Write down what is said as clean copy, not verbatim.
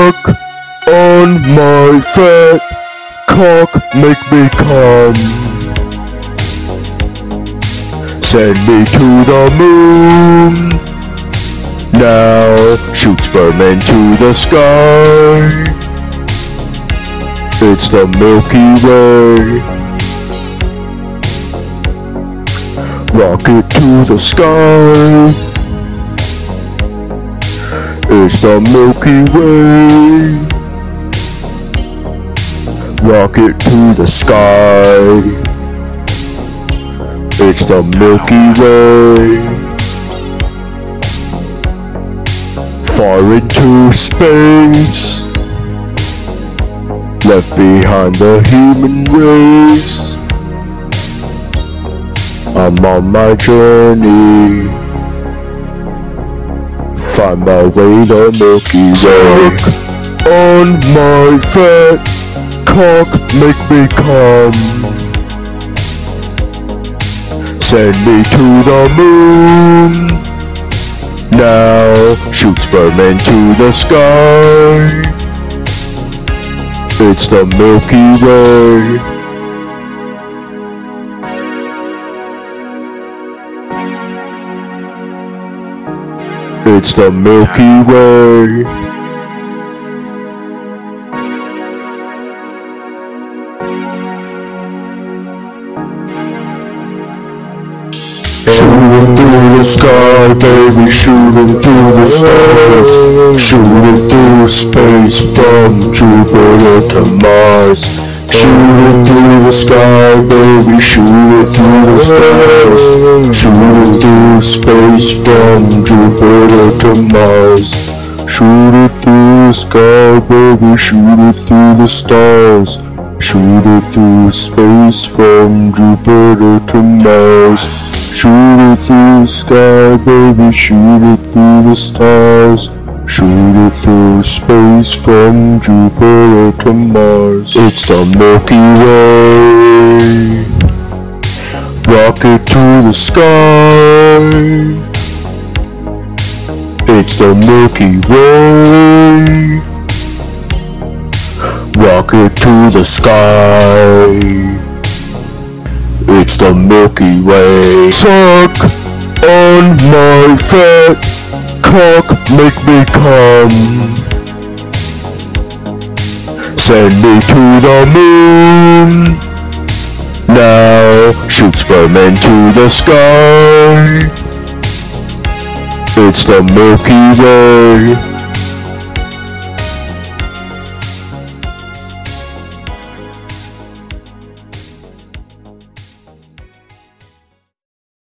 Suck on my fat cock, make me come. Send me to the moon. Now shoot sperm into the sky. It's the Milky Way. Rocket to the sky. It's the Milky Way. Rocket to the sky. It's the Milky Way. Far into space, left behind the human race. I'm on my journey, find my way the Milky Way. Suck on my fat cock, make me come. Send me to the moon. Now shoot sperm into the sky. It's the Milky Way. It's the Milky Way. Shooting through the sky, baby, shooting through the stars. Shooting through space from Jupiter to Mars. Shooting through the sky, baby, shooting through the stars. Shooting through space from Jupiter to Mars. Shooting through the sky, baby, shooting through the stars. Shooting through space from Jupiter to Mars. Shooting through the sky, baby, shooting through the stars. Shooting through space from Jupiter to Mars. It's the Milky Way. Rocket to the sky. It's the Milky Way. Rocket to the sky. It's the Milky Way. Suck on my fat cock, make me come. Send me to the moon. Now shoot sperm into the sky. It's the Milky Way.